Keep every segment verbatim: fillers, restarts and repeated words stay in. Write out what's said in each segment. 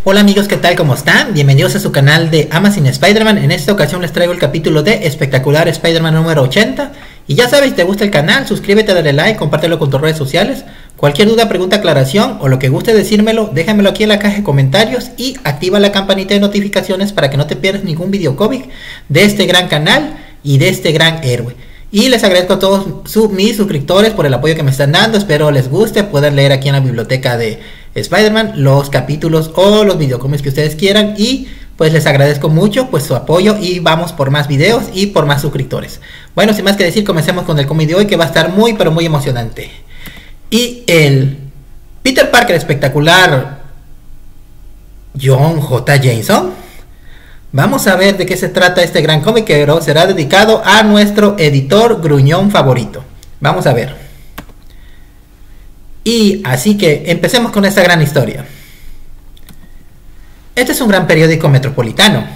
Hola amigos, ¿qué tal? ¿Cómo están? Bienvenidos a su canal de Amazing Spider-Man. En esta ocasión les traigo el capítulo de Espectacular Spider-Man número ochenta. Y ya sabes, si te gusta el canal, suscríbete, dale like, compártelo con tus redes sociales. Cualquier duda, pregunta, aclaración o lo que guste decírmelo, déjamelo aquí en la caja de comentarios y activa la campanita de notificaciones para que no te pierdas ningún video cómic de este gran canal y de este gran héroe. Y les agradezco a todos su, mis suscriptores por el apoyo que me están dando. Espero les guste, puedan leer aquí en la biblioteca de Spider-Man los capítulos o los videocómics que ustedes quieran. Y pues les agradezco mucho pues su apoyo y vamos por más videos y por más suscriptores. Bueno, sin más que decir, comencemos con el cómic de hoy, que va a estar muy pero muy emocionante. Y el Peter Parker espectacular John J. Jameson. Vamos a ver de qué se trata este gran cómic, que será dedicado a nuestro editor gruñón favorito. Vamos a ver. Y así que empecemos con esta gran historia. Este es un gran periódico metropolitano.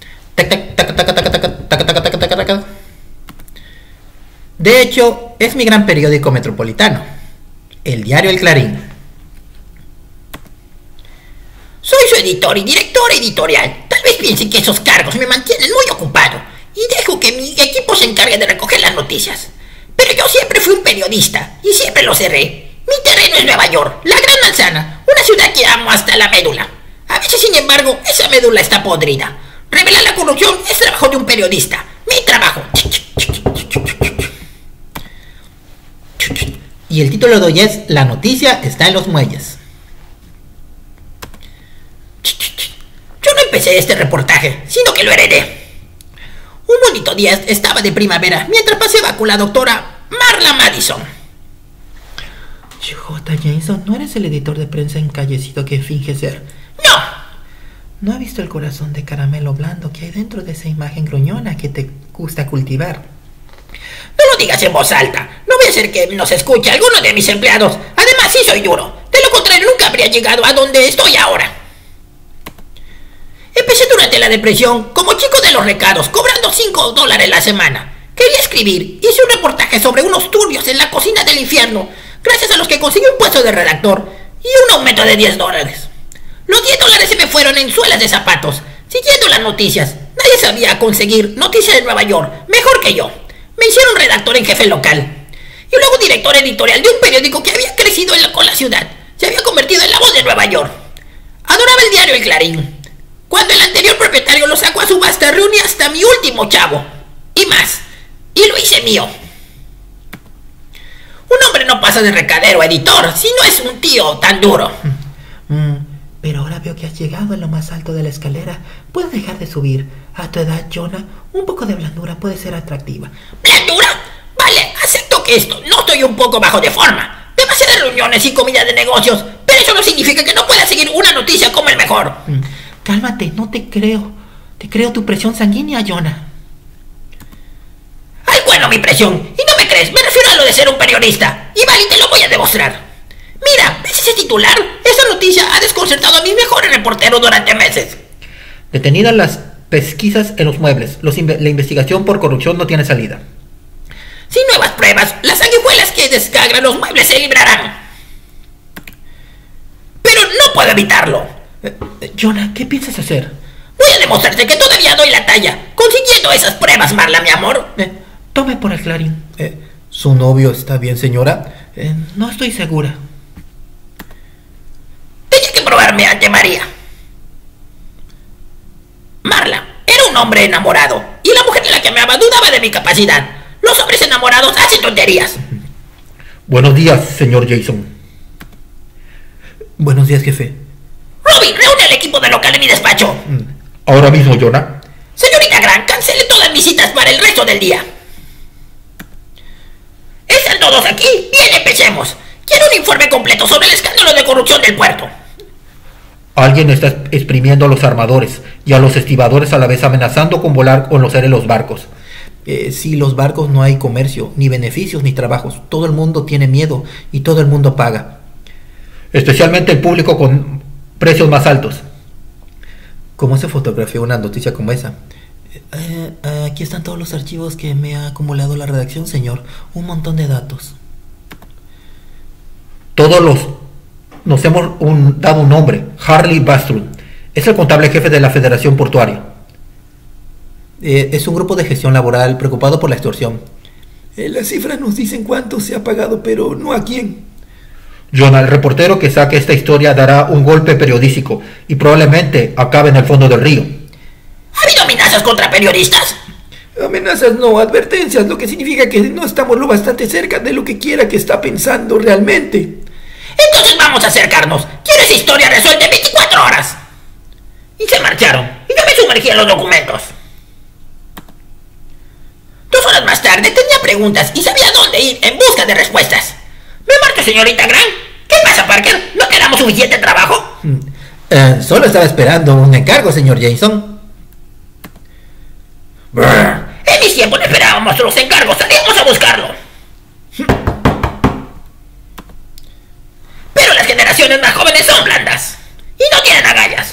De hecho, es mi gran periódico metropolitano, el diario El Clarín. Soy su editor y director editorial. Tal vez piensen que esos cargos me mantienen muy ocupado y dejo que mi equipo se encargue de recoger las noticias. Pero yo siempre fui un periodista y siempre lo seré. Mi terreno es Nueva York, la Gran Manzana, una ciudad que amo hasta la médula. A veces, sin embargo, esa médula está podrida. Revelar la corrupción es trabajo de un periodista. Mi trabajo. Y el título de hoy es La noticia está en los muelles. Yo no empecé este reportaje, sino que lo heredé. Un bonito día estaba de primavera mientras paseaba con la doctora Marla Madison. J. Jameson, ¿no eres el editor de prensa encallecido que finge ser? ¡No! ¿No has visto el corazón de caramelo blando que hay dentro de esa imagen gruñona que te gusta cultivar? No lo digas en voz alta. No voy a hacer que nos escuche alguno de mis empleados. Además, sí soy duro. De lo contrario, nunca habría llegado a donde estoy ahora. Empecé durante la depresión como chico de los recados, cobrando cinco dólares la semana. Quería escribir, hice un reportaje sobre unos turbios en la cocina del infierno, gracias a los que conseguí un puesto de redactor y un aumento de diez dólares. Los diez dólares se me fueron en suelas de zapatos. Siguiendo las noticias, nadie sabía conseguir noticias de Nueva York mejor que yo. Me hicieron redactor en jefe local y luego director editorial de un periódico que había crecido en la, con la ciudad. Se había convertido en la voz de Nueva York. Adoraba el diario El Clarín. Cuando el anterior propietario lo sacó a subasta, reuní hasta mi último chavo y más, y lo hice mío. Un hombre no pasa de recadero a editor si no es un tío tan duro. Mm, pero ahora veo que has llegado a lo más alto de la escalera. Puedes dejar de subir. A tu edad, Jonah, un poco de blandura puede ser atractiva. ¿Blandura? Vale, acepto que esto no estoy un poco bajo de forma. Demasiadas reuniones y comida de negocios, pero eso no significa que no pueda seguir una noticia como el mejor. Mm. Cálmate, no te creo. Te creo tu presión sanguínea, Jonah. Ay, bueno, mi presión. Y no me crees, me refiero a lo de ser un periodista. Y vale, te lo voy a demostrar. Mira, ¿ves ese titular? Esa noticia ha desconcertado a mis mejores reporteros durante meses. Detenidas las pesquisas en los muebles. Los inve la investigación por corrupción no tiene salida. Sin nuevas pruebas, las sanguijuelas que descargan los muebles se librarán. Pero no puedo evitarlo. Eh, eh, Jonah, ¿qué piensas hacer? Voy a demostrarte que todavía doy la talla, consiguiendo esas pruebas, Marla, mi amor. Eh, tome por el Clarín. Eh, ¿Su novio está bien, señora? Eh, no estoy segura. Tenía que probarme ante María. Marla era un hombre enamorado, y la mujer de la que me amaba dudaba de mi capacidad. Los hombres enamorados hacen tonterías. Buenos días, señor Jason. Buenos días, jefe. Robin, reúne al equipo de local en mi despacho. Ahora mismo, Jonah. Señorita Grant, cancele todas mis citas para el resto del día. ¿Están todos aquí? Bien, empecemos. Quiero un informe completo sobre el escándalo de corrupción del puerto. Alguien está exprimiendo a los armadores y a los estibadores a la vez, amenazando con volar o enlocer en los barcos. Eh, si los barcos no hay comercio, ni beneficios, ni trabajos. Todo el mundo tiene miedo y todo el mundo paga. Especialmente el público con precios más altos. ¿Cómo se fotografía una noticia como esa? Eh, eh, aquí están todos los archivos que me ha acumulado la redacción, señor. Un montón de datos. Todos los... Nos hemos un, dado un nombre. Harley Bastrop. Es el contable jefe de la Federación Portuaria. Eh, es un grupo de gestión laboral preocupado por la extorsión. Eh, las cifras nos dicen cuánto se ha pagado, pero no a quién. Jonah, el reportero que saque esta historia dará un golpe periodístico y probablemente acabe en el fondo del río. ¿Ha habido amenazas contra periodistas? Amenazas no, advertencias, lo que significa que no estamos lo bastante cerca de lo que quiera que está pensando realmente. Entonces vamos a acercarnos. Quiero esa historia resuelta en veinticuatro horas. Y se marcharon, y yo me sumergí en los documentos. Dos horas más tarde tenía preguntas y sabía dónde ir en busca de respuestas. ¿Me marcho, señorita Grant? ¿Qué pasa, Parker? ¿No te damos suficiente trabajo? Eh, solo estaba esperando un encargo, señor Jason. Brr. En mis tiempos no esperábamos los encargos, salíamos a buscarlo. Pero las generaciones más jóvenes son blandas y no tienen agallas.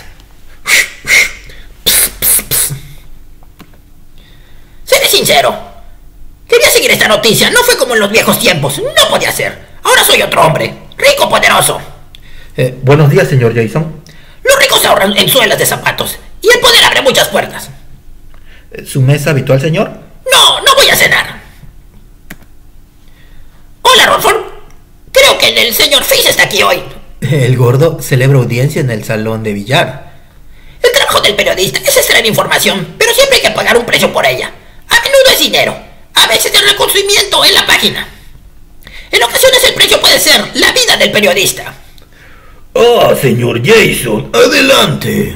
Seré sincero, quería seguir esta noticia, no fue como en los viejos tiempos, no podía ser. Ahora soy otro hombre, rico, poderoso. Eh, buenos días, señor Jason. Los ricos ahorran en suelas de zapatos y el poder abre muchas puertas. ¿Su mesa habitual, señor? No, no voy a cenar. Hola, Rodford. Creo que el señor Fish está aquí hoy. El gordo celebra audiencia en el salón de billar. El trabajo del periodista es extraer información, pero siempre hay que pagar un precio por ella. A menudo es dinero, a veces el reconocimiento en la página. En ocasiones el precio puede ser la vida del periodista. Ah, señor Jason, adelante.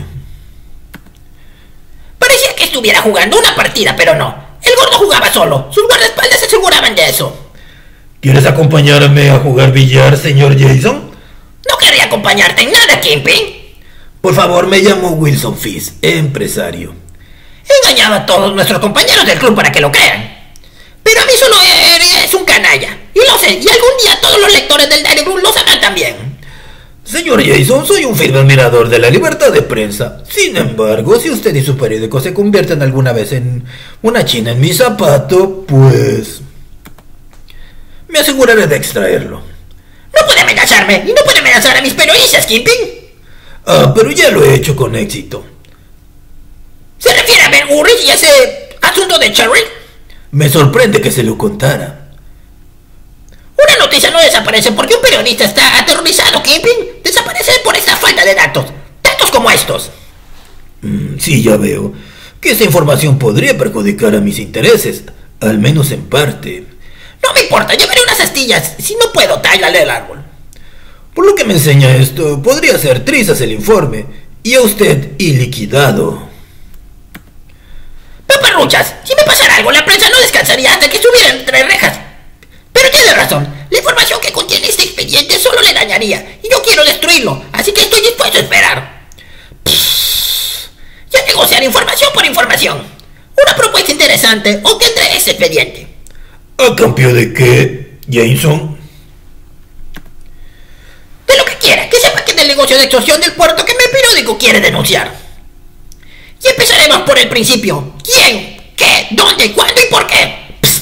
Parecía que estuviera jugando una partida, pero no. El gordo jugaba solo, sus guardaespaldas se aseguraban de eso. ¿Quieres acompañarme a jugar billar, señor Jason? No querría acompañarte en nada, Kingpin. Por favor, me llamo Wilson Fisk, empresario. He engañado a todos nuestros compañeros del club para que lo crean. Pero a mí solo eres un canalla. Y lo sé, y algún día todos los lectores del Daily Group lo sabrán también. Señor Jason, soy un firme admirador de la libertad de prensa. Sin embargo, si usted y su periódico se convierten alguna vez en una china en mi zapato, pues... me aseguraré de extraerlo. No puede amenazarme, y no puede amenazar a mis periodistas, Kingpin. Ah, pero ya lo he hecho con éxito. ¿Se refiere a Ben Urich y ese asunto de Cherry? Me sorprende que se lo contara. Una noticia no desaparece porque un periodista está aterrorizado, Kingpin. Desaparece por esta falta de datos. Datos como estos. Mm, sí, ya veo. Que esa información podría perjudicar a mis intereses. Al menos en parte. No me importa, llevaré unas astillas. Si no puedo, tálale el árbol. Por lo que me enseña esto, podría ser trizas el informe. Y a usted iliquidado. Paparruchas, si me pasara algo, la prensa no descansaría hasta que estuviera entre rejas. Pero tiene razón, la información que contiene este expediente solo le dañaría. Y yo quiero destruirlo, así que estoy dispuesto a esperar. Psst, ya negociar información por información. Una propuesta interesante obtendré ese expediente. ¿A cambio de qué, Jason? De lo que quiera, que sepa que del negocio de extorsión del puerto que mi periódico quiere denunciar. Y empezaremos por el principio. ¿Quién? ¿Qué? ¿Dónde? ¿Cuándo y por qué?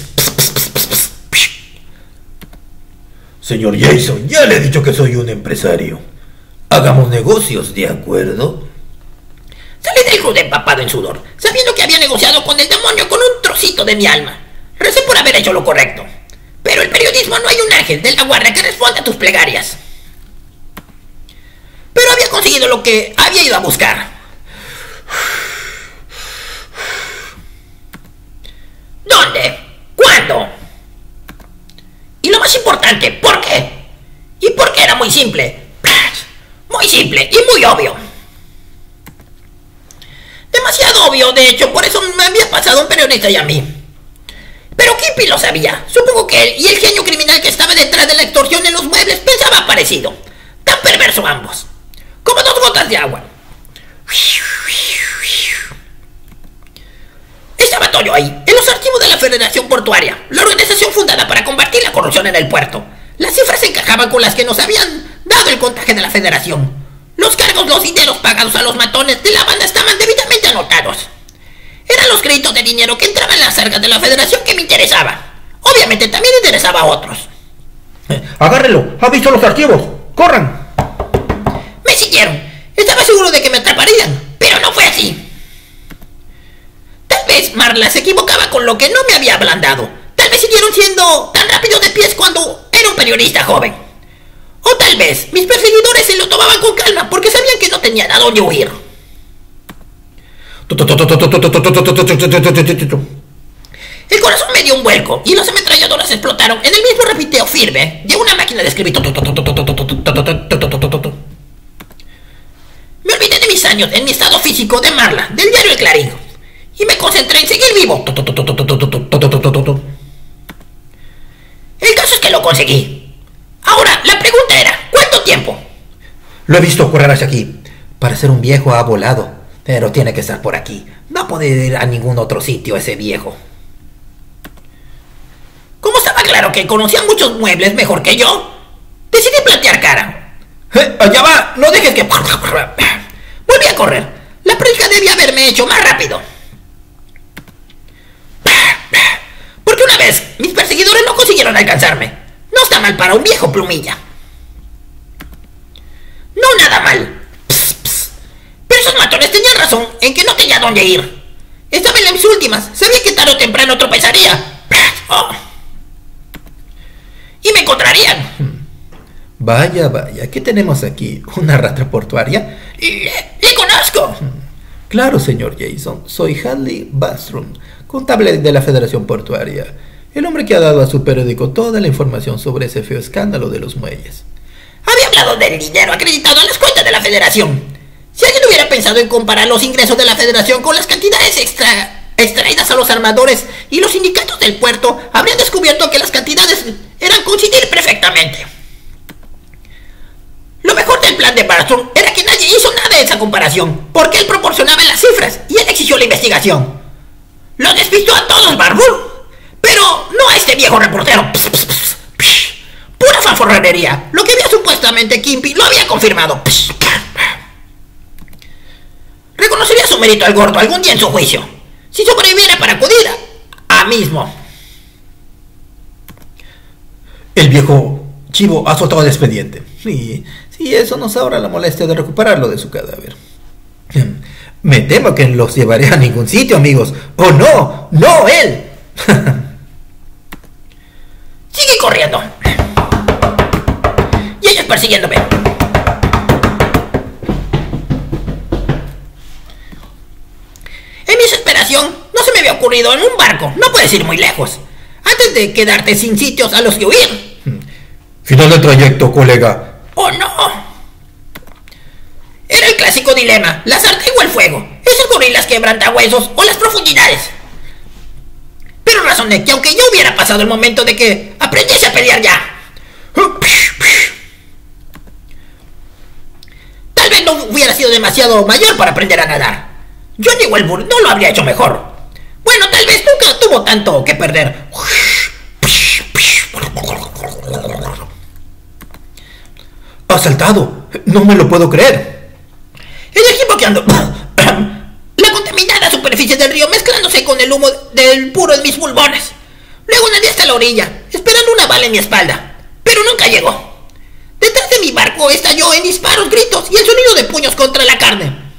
Señor Jason, ya le he dicho que soy un empresario. Hagamos negocios, ¿de acuerdo? Salí del club empapado en sudor, sabiendo que había negociado con el demonio con un trocito de mi alma. Recé por haber hecho lo correcto. Pero el periodismo no hay un ángel de la guardia que responda a tus plegarias. Pero había conseguido lo que había ido a buscar. ¿Dónde? ¿Cuándo? Y lo más importante, ¿por qué? ¿Y por qué era muy simple? Muy simple y muy obvio. Demasiado obvio, de hecho, por eso me había pasado a un periodista y a mí. Pero Kingpin lo sabía. Supongo que él y el genio criminal que estaba detrás de la extorsión en los muebles pensaban parecido. Tan perverso ambos. Como dos gotas de agua. Estaba todo ahí, en los archivos de la Federación Portuaria, la organización fundada para combatir la corrupción en el puerto. Las cifras se encajaban con las que nos habían dado el contaje de la Federación. Los cargos, los dineros pagados a los matones de la banda estaban debidamente anotados. Eran los créditos de dinero que entraban en las arcas de la Federación que me interesaba. Obviamente también interesaba a otros. ¡Agárrelo! ¡Ha visto los archivos! ¡Corran! Me siguieron. Estaba seguro de que me atraparían. Marla se equivocaba con lo que no me había ablandado. Tal vez siguieron siendo tan rápidos de pies cuando era un periodista joven. O tal vez mis perseguidores se lo tomaban con calma porque sabían que no tenían a dónde huir. El corazón me dio un vuelco y las ametralladoras explotaron en el mismo repiteo firme de una máquina de escribir. Me olvidé de mis años en mi estado físico de Marla, del diario El Clarín, y me concentré en seguir vivo. El caso es que lo conseguí. Ahora, la pregunta era, ¿cuánto tiempo? Lo he visto correr hacia aquí. Parecer un viejo ha volado, pero tiene que estar por aquí. No puede ir a ningún otro sitio ese viejo. Como estaba claro que conocía muchos muebles mejor que yo, decidí plantear cara. Eh, ¡Allá va! ¡No dejes que... Volví a correr. La práctica debía haberme hecho más rápido. Porque una vez mis perseguidores no consiguieron alcanzarme. No está mal para un viejo plumilla. No nada mal. Pss, pss. Pero esos matones tenían razón en que no tenía dónde ir. Estaba en las últimas. Sabía que tarde o temprano tropezaría. Oh. Y me encontrarían. Vaya, vaya, ¿qué tenemos aquí? ¿Una rata portuaria? ¡Le, le conozco! Claro, señor Jason, soy Hadley Bastrom, contable de la Federación Portuaria, el hombre que ha dado a su periódico toda la información sobre ese feo escándalo de los muelles. Había hablado del dinero acreditado en las cuentas de la Federación. Si alguien hubiera pensado en comparar los ingresos de la Federación con las cantidades extra, extraídas a los armadores y los sindicatos del puerto, habrían descubierto que las cantidades eran coincidir perfectamente. Lo mejor del plan de Bastrom era que nadie hizo nada de esa comparación, porque él proporcionaba las cifras y él exigió la investigación. Lo despistó a todos, Barbour, pero no a este viejo reportero. Pss, pss, pss, pss. Pura fanfarronería. Lo que había supuestamente Kimpy lo había confirmado. Pss. Reconocería su mérito al gordo algún día en su juicio, si sobreviviera para acudir a mismo. El viejo chivo ha soltado el expediente. Sí, sí, eso nos ahorra la molestia de recuperarlo de su cadáver. Me temo que no los llevaré a ningún sitio, amigos. ¡Oh, no! ¡No, él! Sigue corriendo. Y ellos persiguiéndome. En mi desesperación, no se me había ocurrido en un barco. No puedes ir muy lejos antes de quedarte sin sitios a los que huir. Final del trayecto, colega. ¡Oh, no! Era el clásico dilema, la sartén o el fuego, esos gorilas quebrantahuesos o las profundidades. Pero razoné que aunque yo hubiera pasado el momento de que aprendiese a pelear ya, tal vez no hubiera sido demasiado mayor para aprender a nadar. Johnny Welburn no lo habría hecho mejor. Bueno, tal vez nunca tuvo tanto que perder. ¡Ha saltado! ¡No me lo puedo creer! El equipo que ando... La contaminada superficie del río mezclándose con el humo del puro en mis pulmones. Luego nadé hasta la orilla, esperando una bala en mi espalda, pero nunca llegó. Detrás de mi barco estalló en disparos, gritos y el sonido de puños contra la carne.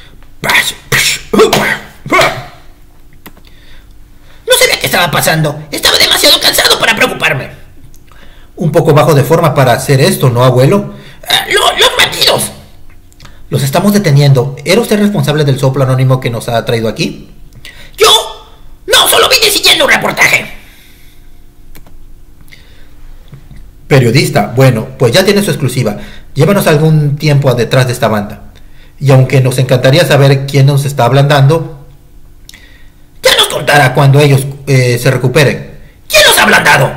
No sabía qué estaba pasando. Estaba demasiado cansado para preocuparme. Un poco bajo de forma para hacer esto, ¿no, abuelo? Uh, lo, los bandidos. Los estamos deteniendo. ¿Era usted responsable del soplo anónimo que nos ha traído aquí? ¿Yo? No, solo vine siguiendo un reportaje. Periodista, bueno, pues ya tiene su exclusiva. Llévanos algún tiempo detrás de esta banda. Y aunque nos encantaría saber quién nos está ablandando, ya nos contará cuando ellos eh, se recuperen. ¿Quién nos ha ablandado?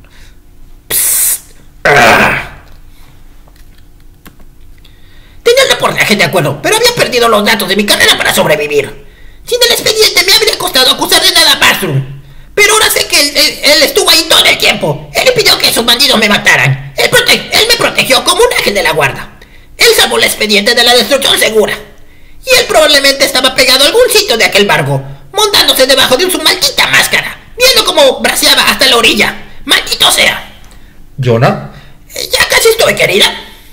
Tenía el reportaje de acuerdo, pero había perdido los datos de mi carrera para sobrevivir. Sin el expediente me habría costado acusar de nada a Bastrom. Pero ahora sé que él, él, él estuvo ahí todo el tiempo. Él impidió que esos bandidos me mataran. Él, prote él me protegió como un ángel de la guarda. Él salvó el expediente de la destrucción segura. Y él probablemente estaba pegado a algún sitio de aquel barco, montándose debajo de su maldita máscara, viendo cómo braceaba hasta la orilla. ¡Maldito sea! ¿Jonah? Ya casi estoy, querida.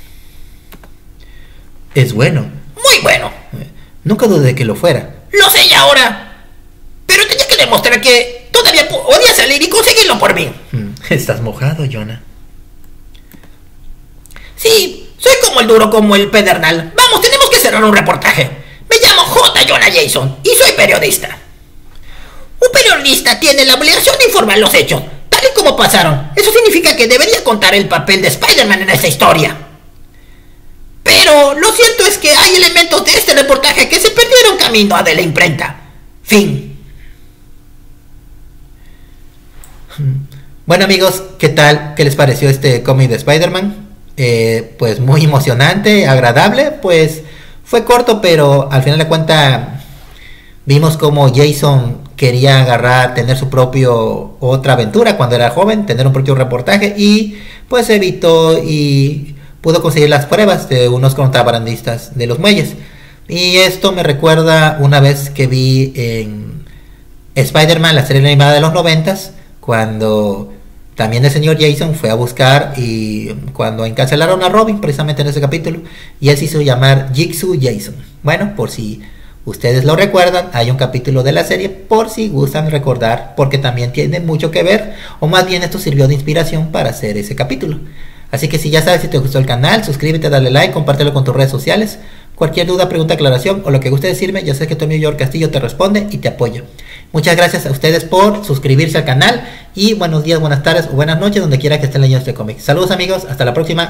Es bueno. Muy bueno. Nunca dudé de que lo fuera. Lo sé ya ahora. Pero tenía que demostrar que todavía podía salir y conseguirlo por mí. Estás mojado, Jonah. Sí, soy como el duro, como el pedernal. Vamos, tenemos que cerrar un reportaje. Me llamo J. Jonah Jameson y soy periodista. Un periodista tiene la obligación de informar los hechos, tal y como pasaron. Eso significa que debería contar el papel de Spider-Man en esta historia. Pero lo cierto es que hay elementos de este reportaje que se perdieron camino a de la imprenta. Fin. Bueno, amigos, ¿qué tal? ¿Qué les pareció este cómic de Spider-Man? Eh, pues muy emocionante, agradable. Pues fue corto, pero al final de cuentas vimos como Jason quería agarrar, tener su propio otra aventura cuando era joven, tener un propio reportaje, y pues evitó y pudo conseguir las pruebas de unos contrabandistas de los muelles. Y esto me recuerda una vez que vi en Spider-Man, la serie animada de los noventas, cuando también el señor Jason fue a buscar y cuando encarcelaron a Robin, precisamente en ese capítulo, y él se hizo llamar Jigsaw Jason. Bueno, por si ustedes lo recuerdan, hay un capítulo de la serie por si gustan recordar, porque también tiene mucho que ver, o más bien esto sirvió de inspiración para hacer ese capítulo. Así que si ya sabes, si te gustó el canal, suscríbete, dale like, compártelo con tus redes sociales. Cualquier duda, pregunta, aclaración o lo que guste decirme, ya sé que tu amigo York Castillo te responde y te apoya. Muchas gracias a ustedes por suscribirse al canal y buenos días, buenas tardes o buenas noches donde quiera que estén leyendo este cómic. Saludos amigos, hasta la próxima.